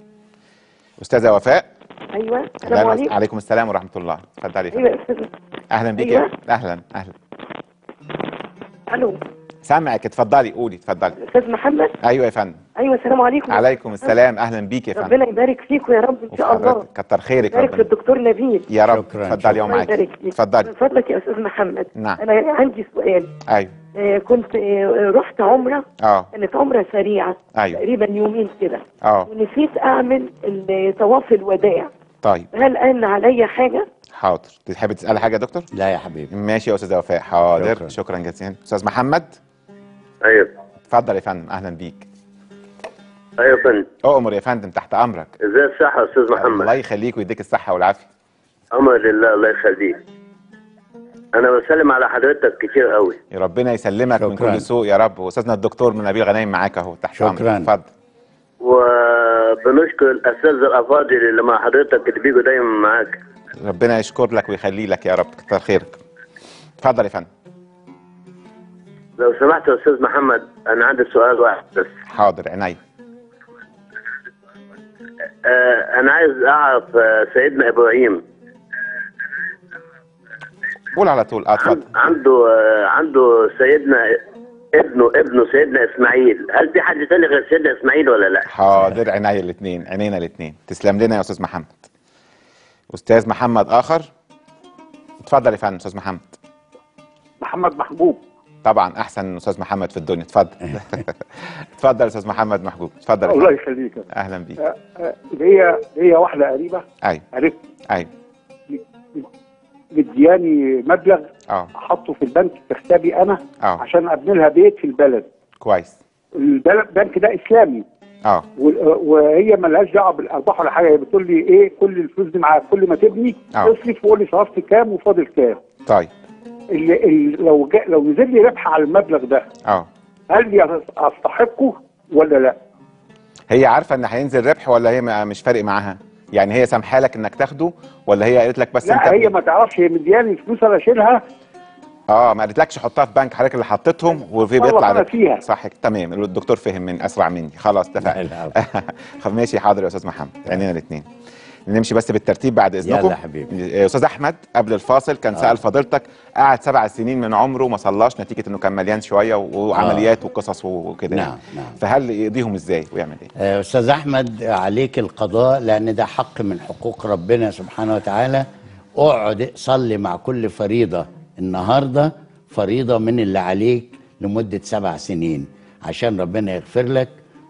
استاذه وفاء. ايوه السلام أهلاً- عليكم. عليكم السلام ورحمه الله، اتفضلي. ايوه يا استاذ. اهلا بيك. أيوة. اهلا اهلا. الو. سامعك، اتفضلي قولي، اتفضلي. استاذ محمد. ايوه يا فندم. ايوه السلام عليكم. عليكم السلام، اهلا بيك يا فندم. ربنا يبارك فيكم يا رب ان شاء الله. كتر خيرك. يبارك في الدكتور نبيل يا رب. شكرا. اتفضلي يا معاك. اتفضلي. من فضلك يا استاذ محمد. نعم. انا عندي سؤال. ايوه. آه كنت آه رحت عمره. اه. كانت عمره سريعه. ايوه. تقريبا يومين كده. اه. ونسيت اعمل طواف الوداع. طيب. هل ان عليا حاجه؟ حاضر. تحبي تسالي حاجه يا دكتور؟ لا يا حبيبي. ماشي يا استاذه وفاء. حاضر. شكرا, شكرا جزيلا. استاذ محمد. ايوه. اتفضل يا فندم، اهلا بيك. ايوه يا فندم. اؤمر يا فندم، تحت امرك. ازاي الصحه يا استاذ محمد؟ الله يخليك ويديك الصحه والعافيه. امر لله، الله يخليك. انا بسلم على حضرتك كتير قوي. يا ربنا يسلمك شكرا. من كل سوء يا رب. واستاذنا الدكتور من نبيل غنايم معاك اهو تحت امرك. شكرا. اتفضل. وبنشكر الاساتذه الافاضل اللي مع حضرتك اللي بيجوا دايما معاك. ربنا يشكر لك ويخلي لك يا رب، كتر خيرك. اتفضل يا فندم. لو سمحت يا استاذ محمد، انا عندي سؤال واحد بس. حاضر عينيا. آه انا عايز اعرف آه سيدنا ابراهيم. قول على طول. اه اتفضل. عنده آه عنده سيدنا ابنه ابنه سيدنا اسماعيل، هل في حد تاني غير سيدنا اسماعيل ولا لا؟ حاضر عينيا الاثنين، عينينا الاثنين. تسلم لنا يا استاذ محمد. استاذ محمد اخر. اتفضل يا فندم استاذ محمد. محمد محبوب. طبعا احسن استاذ محمد في الدنيا. اتفضل. اتفضل يا استاذ محمد محبوب. اتفضل. الله يخليك. اهلا بيك. هي هي واحده قريبه. ايوه. عرفت. ايوه. مدياني مبلغ اه احطه في البنك في حسابي انا اه عشان ابني لها بيت في البلد. كويس. البلد البنك ده اسلامي. اه. وهي مالهاش دعوه بالارباح ولا حاجه، هي بتقول لي ايه كل الفلوس دي معاك، كل ما تبني اصرف وقول لي صرفت كام وفاضل كام. طيب. اللي اللي لو جا لو نزل لي ربح على المبلغ ده اه هل لي استحقه ولا لا؟ هي عارفه ان هينزل ربح ولا هي مش فارق معاها؟ يعني هي سامحه لك انك تاخده ولا هي قالت لك بس لا انت هي ما تعرفش، هي مدياني الفلوس انا اشيلها. اه ما قالتلكش حطها في بنك، حضرتك اللي حطيتهم وفي بيطلع ربح فيها. صح تمام. الدكتور فهم من اسرع مني. خلاص اتفقنا. ماشي حاضر يا استاذ محمد، عينينا الاثنين. نمشي بس بالترتيب بعد اذنكم. يلا حبيبي. استاذ احمد قبل الفاصل كان آه. سأل فضيلتك قعد سبع سنين من عمره ما صلاش نتيجه انه كان مليان شويه وعمليات آه. وقصص وكده. نعم يعني. نعم. فهل يقضيهم ازاي ويعمل ايه؟ استاذ احمد عليك القضاء لان ده حق من حقوق ربنا سبحانه وتعالى. اقعد صلي مع كل فريضه النهارده فريضه من اللي عليك لمده سبع سنين عشان ربنا يغفر لك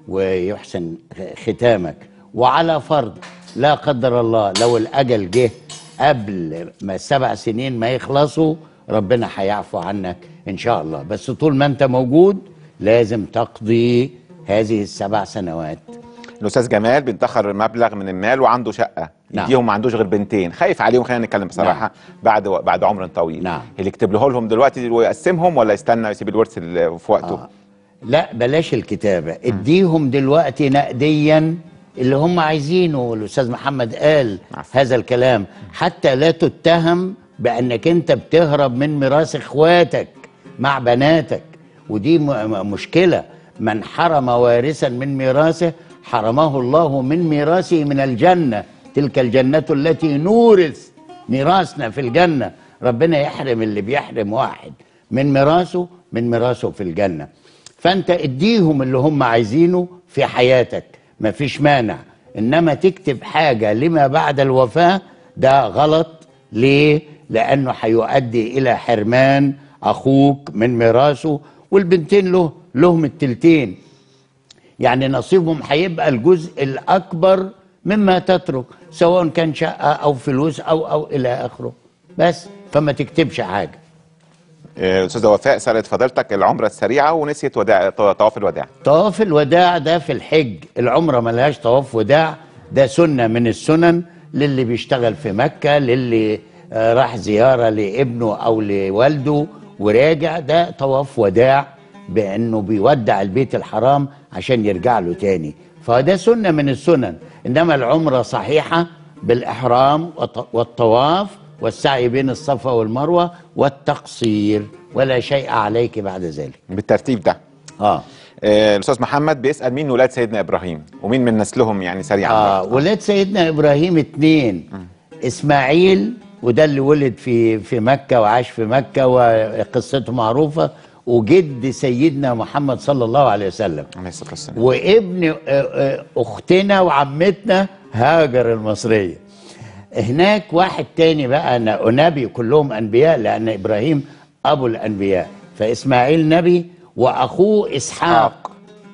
ويحسن ختامك. وعلى فرض لا قدر الله لو الاجل جه قبل ما السبع سنين ما يخلصوا ربنا هيعفو عنك ان شاء الله، بس طول ما انت موجود لازم تقضي هذه السبع سنوات. الاستاذ جمال بينتخر مبلغ من المال وعنده شقه نعم. يديهم، ما عندوش غير بنتين، خايف عليهم. خلينا نتكلم بصراحه. نعم. بعد بعد عمر طويل. نعم. اللي يكتب له لهم دلوقتي ويقسمهم ولا يستنى يسيب الورث في وقته؟ آه. لا بلاش الكتابه، اديهم دلوقتي نقديا اللي هم عايزينه. الاستاذ محمد قال عفو. هذا الكلام حتى لا تتهم بانك انت بتهرب من ميراث اخواتك مع بناتك، ودي مشكله. من حرم وارثا من ميراثه حرمه الله من ميراثه من الجنه، تلك الجنه التي نورث ميراثنا في الجنه. ربنا يحرم اللي بيحرم واحد من ميراثه من ميراثه في الجنه. فانت اديهم اللي هم عايزينه في حياتك مفيش مانع، انما تكتب حاجه لما بعد الوفاه ده غلط. ليه؟ لانه هيؤدي الى حرمان اخوك من ميراثه، والبنتين له لهم التلتين، يعني نصيبهم هيبقى الجزء الاكبر مما تترك، سواء كان شقه او فلوس او او الى اخره. بس فما تكتبش حاجه. استاذه وفاء سالت فضيلتك العمره السريعه ونسيت وداع طواف الوداع. طواف الوداع ده في الحج، العمره ملهاش طواف وداع، ده سنه من السنن للي بيشتغل في مكه، للي راح زياره لابنه او لوالده وراجع، ده طواف وداع بانه بيودع البيت الحرام عشان يرجع له تاني، فده سنه من السنن. انما العمره صحيحه بالاحرام والطواف والسعي بين الصفا والمروه والتقصير، ولا شيء عليك بعد ذلك. بالترتيب ده. اه, آه الاستاذ محمد بيسال مين ولاد سيدنا ابراهيم ومين من نسلهم يعني سريعا. اه ولاد سيدنا ابراهيم اتنين. م. اسماعيل وده اللي ولد في في مكه وعاش في مكه وقصته معروفه، وجد سيدنا محمد صلى الله عليه وسلم، عليه الصلاة والسلام. وابن آه، آه، اختنا وعمتنا هاجر المصريه. هناك واحد تاني بقى نبي، كلهم انبياء لان ابراهيم ابو الانبياء، فاسماعيل نبي واخوه اسحاق.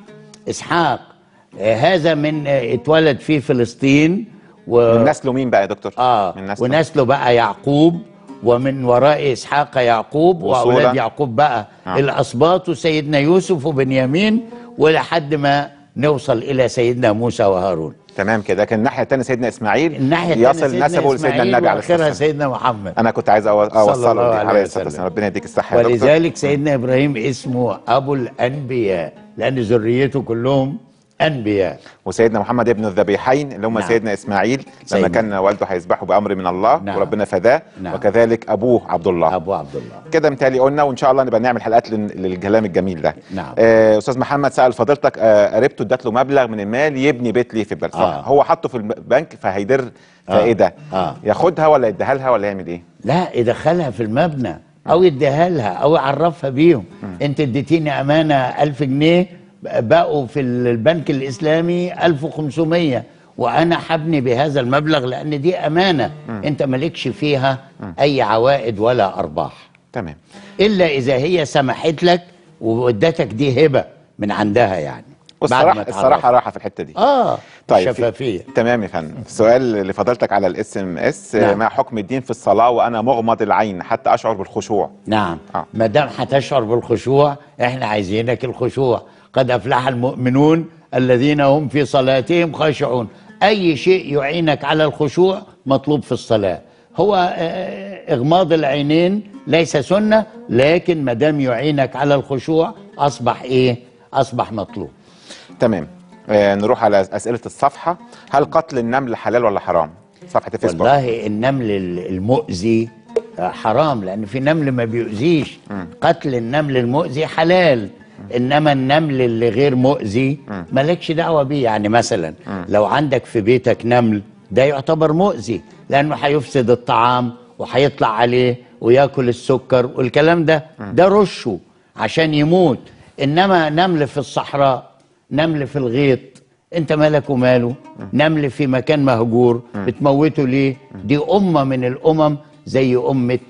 اسحاق آه، هذا من آه، اتولد في فلسطين و... من نسله مين بقى يا دكتور؟ اه من نسله. ونسله بقى يعقوب، ومن وراء اسحاق يعقوب، وصولا. واولاد يعقوب بقى آه. الاسباط وسيدنا يوسف وبنيامين، ولحد ما نوصل الى سيدنا موسى وهارون. تمام كده. لكن الناحيه الثانيه سيدنا اسماعيل الناحيه الثانيه يصل سيدنا نسبه لسيدنا إسماعيل النبي عليه الصلاه واخرها والسلام. سيدنا محمد. انا كنت عايز أو- صلى اوصله الله دي عليه عليه الصلاه وسلم. والسلام. ربنا يديك الصحه يا دكتور. ولذلك سيدنا ابراهيم اسمه ابو الانبياء لان ذريته كلهم انبياء. وسيدنا محمد ابن الذبيحين اللي هم نعم. سيدنا اسماعيل لما سيدنا. كان والده هيذبحه بامر من الله، نعم. وربنا فداه. نعم. وكذلك ابوه عبد الله. ابو عبد الله. كده متهيألي قلنا، وان شاء الله نبقى نعمل حلقات لل- للكلام الجميل ده. نعم. آه، استاذ محمد سأل فضيلتك، آه، قريبته ادت له مبلغ من المال يبني بيت ليه في البلد. صح. آه. هو حطه في البنك فهيدر فائده. آه. ياخدها ولا يديها لها ولا يعمل ايه؟ لا، يدخلها في المبنى او يديها لها او يعرفها بيهم. انت اديتيني امانه ألف جنيه، بقوا في البنك الاسلامي ألف وخمسمية، وانا حبني بهذا المبلغ لان دي امانه انت مالكش فيها اي عوائد ولا ارباح، تمام. الا اذا هي سمحت لك وادتك دي هبه من عندها يعني. بعد ما والصراحه تعرف. الصراحه راحه في الحته دي. اه طيب في- شفافيه. تمام يا فندم. سؤال لفضيلتك على الاس ام اس، نعم. ما حكم الدين في الصلاه وانا مغمض العين حتى اشعر بالخشوع؟ نعم. آه. ما دام هتشعر بالخشوع، احنا عايزينك الخشوع. قد افلح المؤمنون الذين هم في صلاتهم خاشعون. اي شيء يعينك على الخشوع مطلوب في الصلاه. هو آه، اغماض العينين ليس سنه، لكن ما دام يعينك على الخشوع اصبح ايه؟ اصبح مطلوب. تمام. آه نروح على اسئله الصفحه. هل قتل النمل حلال ولا حرام؟ صفحه الفيسبوك. والله النمل المؤذي حرام، لان في نمل ما بيؤذيش. قتل النمل المؤذي حلال، انما النمل اللي غير مؤذي مالكش دعوه بيه. يعني مثلا لو عندك في بيتك نمل، ده يعتبر مؤذي لانه هيفسد الطعام وهيطلع عليه وياكل السكر والكلام ده، ده رشه عشان يموت. انما نمل في الصحراء، نمل في الغيط، انت مالك وماله؟ نمل في مكان مهجور بتموته ليه؟ دي امه من الامم زي امه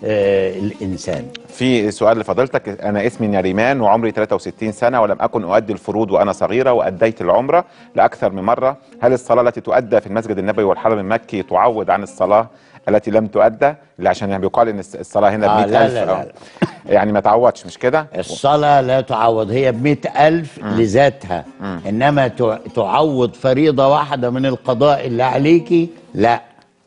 آه الانسان. في سؤال لفضيلتك، انا اسمي نريمان وعمري ثلاثة وستين سنه ولم اكن اؤدي الفروض وانا صغيره، واديت العمره لاكثر من مره. هل الصلاه التي تؤدى في المسجد النبوي والحرم المكي تعوض عن الصلاه التي لم تؤدى؟ اللي عشان يعني بيقال ان الصلاه هنا ب آه مئة لا ألف لا لا. يعني ما تعوضش، مش كده؟ الصلاة لا تعوض، هي بمئة ألف لذاتها. إنما تع- تعوض فريضة واحدة من القضاء اللي عليكي، لا،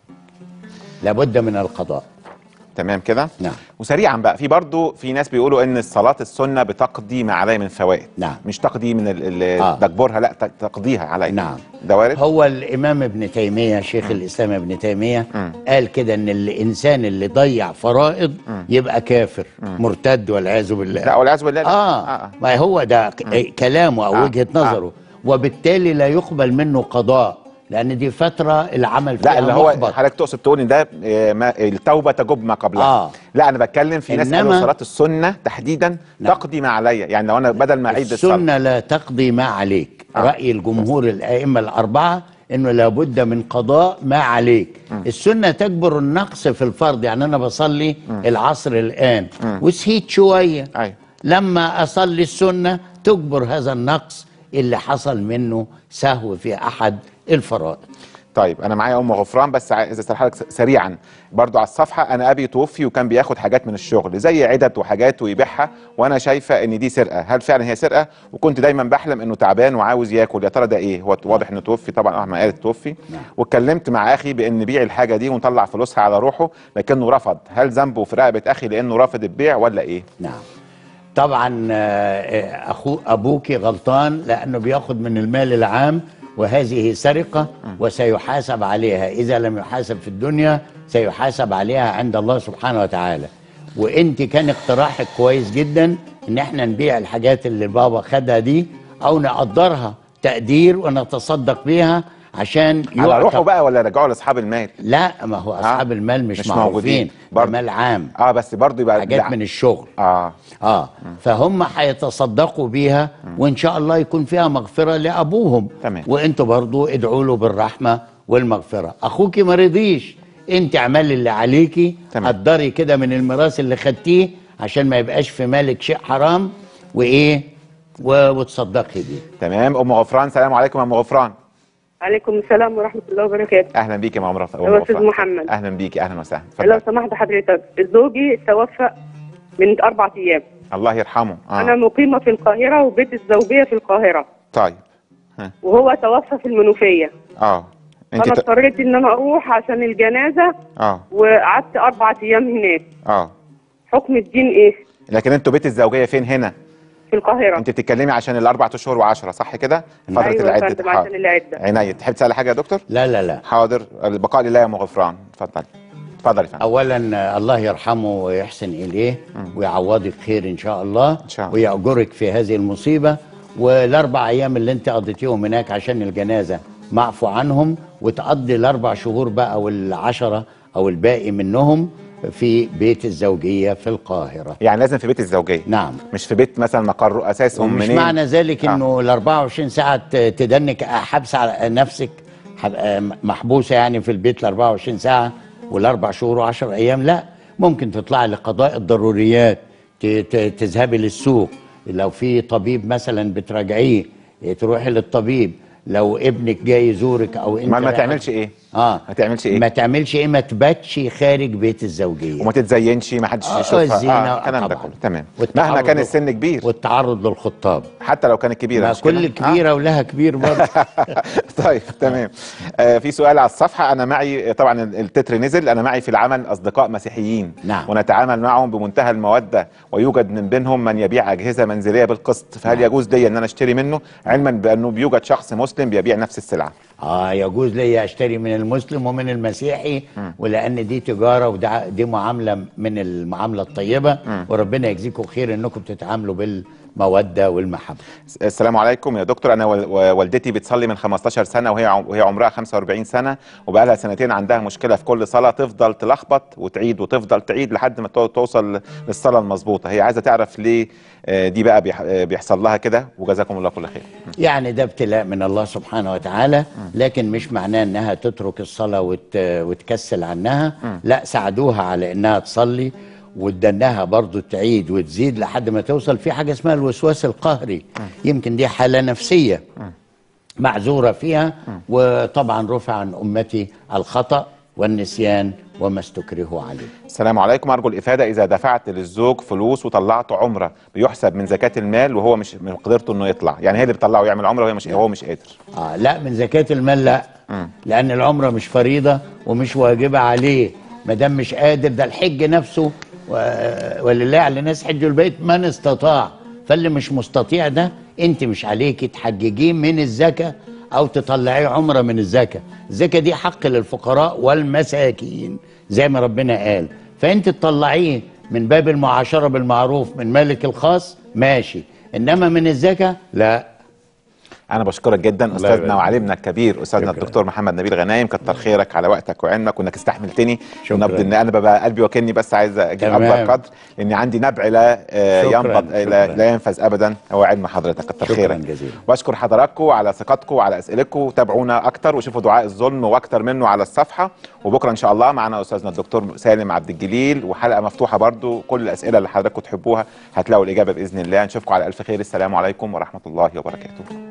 لابد من القضاء. تمام كده؟ نعم. وسريعا بقى، في برضو في ناس بيقولوا ان الصلاه السنه بتقضي ما عليها من فوائد. نعم. مش تقضي من ال- ال- آه. تجبرها، لا ت- تقضيها عليها. نعم. ده وارد؟ هو الإمام ابن تيمية شيخ الإسلام ابن تيمية مم. قال كده إن الإنسان اللي ضيع فرائض يبقى كافر مرتد والعياذ بالله. لا والعياذ بالله. لا. آه, آه. ما هو ده ك- كلامه أو آه. وجهة نظره، وبالتالي لا يقبل منه قضاء لأن دي فترة العمل فيها لا اللي هو محبط. حضرتك تقصد تقول ان ده آه، ما التوبه تجب ما قبلها. آه. لا انا بتكلم في ناس إنما- قالوا صلاه السنه تحديدا نعم. تقضي ما عليا، يعني لو انا بدل ما اعيد الصلاه. السنة لا تقضي ما عليك. آه. رأي الجمهور الأئمة الأربعة إنه لابد من قضاء ما عليك. السنة تجبر النقص في الفرض، يعني أنا بصلي العصر الآن وسهيت شوية، أيوة. لما أصلي السنة تجبر هذا النقص اللي حصل منه سهو في أحد الفرائض. طيب انا معايا ام غفران، بس عايز اسال حضرتك سريعا برضو على الصفحه. انا ابي توفي وكان بياخد حاجات من الشغل زي عدد وحاجات ويبيعها، وانا شايفه ان دي سرقه. هل فعلا هي سرقه؟ وكنت دايما بحلم انه تعبان وعاوز ياكل. يا ترى ده ايه؟ هو واضح انه توفي طبعا، احمد قالت توفي. نعم. واتكلمت مع اخي بان نبيع الحاجه دي ونطلع فلوسها على روحه، لكنه رفض. هل ذنبه في رقبه اخي لانه رافض البيع ولا ايه؟ نعم. طبعا آه، أخو أبوك غلطان لأنه بياخد من المال العام، وهذه سرقة وسيحاسب عليها. إذا لم يحاسب في الدنيا سيحاسب عليها عند الله سبحانه وتعالى. وإنت كان اقتراحك كويس جدا إن احنا نبيع الحاجات اللي بابا خدها دي أو نقدرها تقدير ونتصدق بيها عشان على روحه يعتق. بقى ولا رجعوا لاصحاب المال؟ لا، ما هو اصحاب آه. المال مش, مش معروفين، موجودين. ده برضه. مال عام، اه بس برضه يبقى حاجات لا. من الشغل. اه اه فهم هيتصدقوا بيها، وان شاء الله يكون فيها مغفره لابوهم. تمام. وانتوا برضو ادعوا له بالرحمه والمغفره. اخوكي ما رضيش، انت اعملي اللي عليكي، تمام. قدري كده من الميراث اللي خدتيه عشان ما يبقاش في مالك شيء حرام، وايه و- وتصدقي بيه. تمام. ام غفران، سلام عليكم يا ام غفران. عليكم السلام ورحمة الله وبركاته. اهلا بيكي يا ام غفران. يا أستاذ محمد. اهلا بيكي، اهلا وسهلا. لو اتفضل. سمحت حضرتك، زوجي توفى من أربع أيام. الله يرحمه. آه. أنا مقيمة في القاهرة وبيت الزوجية في القاهرة، طيب. ها. وهو توفى في المنوفية. اه انت أنا ت... اضطريت إن أنا أروح عشان الجنازة، اه وقعدت أربع أيام هناك. اه حكم الدين إيه؟ لكن انتوا بيت الزوجيه فين هنا؟ في القاهرة. انت بتتكلمي عشان الاربع اشهر وعشرة، صح كده؟ فتره أيوة العده. يا فندم، عشان العدة. عينيا. تحب تسال حاجه يا دكتور؟ لا لا لا، حاضر. البقاء لله يا ام غفران. اتفضلي. اتفضلي فندم. اولا آه، الله يرحمه ويحسن اليه ويعوضك خير ان شاء الله، إن شاء الله. ويأجرك في هذه المصيبه. والاربع ايام اللي انت قضيتيهم هناك عشان الجنازه معفو عنهم، وتقضي الاربع شهور بقى والعشره او الباقي منهم في بيت الزوجيه في القاهره. يعني لازم في بيت الزوجيه؟ نعم. مش في بيت مثلا مقر اساسهم ومش منين؟ معنى ذلك آه. انه ال أربعة وعشرين ساعه ت- تدنك حبس على نفسك، هبقى محبوسه يعني في البيت ال أربعة وعشرين ساعه والاربع شهور وعشر ايام. لا، ممكن تطلعي لقضاء الضروريات، ت- ت- تذهبي للسوق، لو في طبيب مثلا بتراجعيه تروحي للطبيب، لو ابنك جاي يزورك او انت ما ما رايحة- تعملش ايه؟ اه ما تعملش ايه؟ ما تعملش ايه، ما تباتش خارج بيت الزوجيه. وما تتزينش، ما حدش آه، يشوفها. الزينة اه الكلام ده طبعاً. كله تمام. والتعرض مهما كان لل- السن كبير، والتعرض للخطاب. حتى لو كانت كبيره. ما مش كده؟ كل كبيره ولها كبير برضه. طيب تمام. آه في سؤال على الصفحه. انا معي طبعا التتر نزل. انا معي في العمل اصدقاء مسيحيين، نعم. ونتعامل معهم بمنتهى الموده، ويوجد من بينهم من يبيع اجهزه منزليه بالقسط، فهل نعم. يجوز لي ان انا اشتري منه، علما بانه بيوجد شخص مسلم بيبيع نفس السلعه؟ اه يجوز لي اشتري من المسلم ومن المسيحي، ولان دي تجاره وده دي معامله من المعامله الطيبه، وربنا يجزيكم خير انكم تتعاملوا بالموده والمحبه. السلام عليكم يا دكتور. انا وال- والدتي بتصلي من خمستاشر سنه، وهي عم- وهي عمرها خمسة وأربعين سنه، وبقى لها سنتين عندها مشكله في كل صلاه، تفضل تلخبط وتعيد وتفضل تعيد لحد ما تو- توصل للصلاه المظبوطه. هي عايزه تعرف ليه آه، دي بقى بيح- آه، بيحصل لها كده، وجزاكم الله كل خير. يعني ده ابتلاء من الله سبحانه وتعالى، لكن مش معناه انها تترك الصلاه وت... وتكسل عنها. لا، ساعدوها على انها تصلي، وادناها برضو تعيد وتزيد لحد ما توصل. في حاجه اسمها الوسواس القهري، يمكن دي حاله نفسيه معذوره فيها، وطبعا رفع عن امتي الخطا والنسيان وما استكرهوا عليه. السلام عليكم. ارجو الافاده، اذا دفعت للزوج فلوس وطلعته عمره بيحسب من زكاه المال، وهو مش من قدرته انه يطلع، يعني هي اللي بتطلعه يعمل عمره وهي مش هو مش قادر؟ آه لا، من زكاة المال لا، لأن العمرة مش فريضة ومش واجبة عليه ما دام مش قادر. ده الحج نفسه و- ولله على الناس حج البيت من استطاع، فاللي مش مستطيع ده أنت مش عليكي تحججيه من الزكاة أو تطلعيه عمرة من الزكاة. الزكاة دي حق للفقراء والمساكين زي ما ربنا قال، فأنت تطلعيه من باب المعاشرة بالمعروف من مالك الخاص ماشي، إنما من الزكاة لا. انا بشكرك جدا استاذنا وعالمنا الكبير، استاذنا شكرا. الدكتور محمد نبيل غنايم. كتر خيرك على وقتك وعلمك، وانك استحملتني. شكرا. نبض ان انا ببقى قلبي وكني بس عايز اجيب تمام. اكبر قدر، لاني عندي نبع لا آه، شكراً. ينبض لا, شكراً. لا ينفذ ابدا، هو علم حضرتك. كتر شكراً خيرك جزيلاً. بشكر حضراتكم على ثقتكم وعلى اسئلتكم. تابعونا اكتر وشوفوا دعاء الظلم واكتر منه على الصفحه. وبكره ان شاء الله معنا استاذنا الدكتور سالم عبد الجليل، وحلقه مفتوحه برضو، كل الاسئله اللي حضراتكم تحبوها هتلاقوا الاجابه باذن الله. نشوفكم على الف خير. السلام عليكم ورحمه الله وبركاته.